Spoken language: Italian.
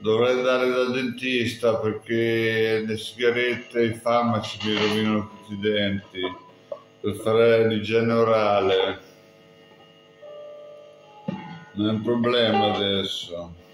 Dovrei andare dal dentista perché le sigarette e i farmaci mi rovinano tutti i denti. Per fare l'igiene orale non è un problema adesso.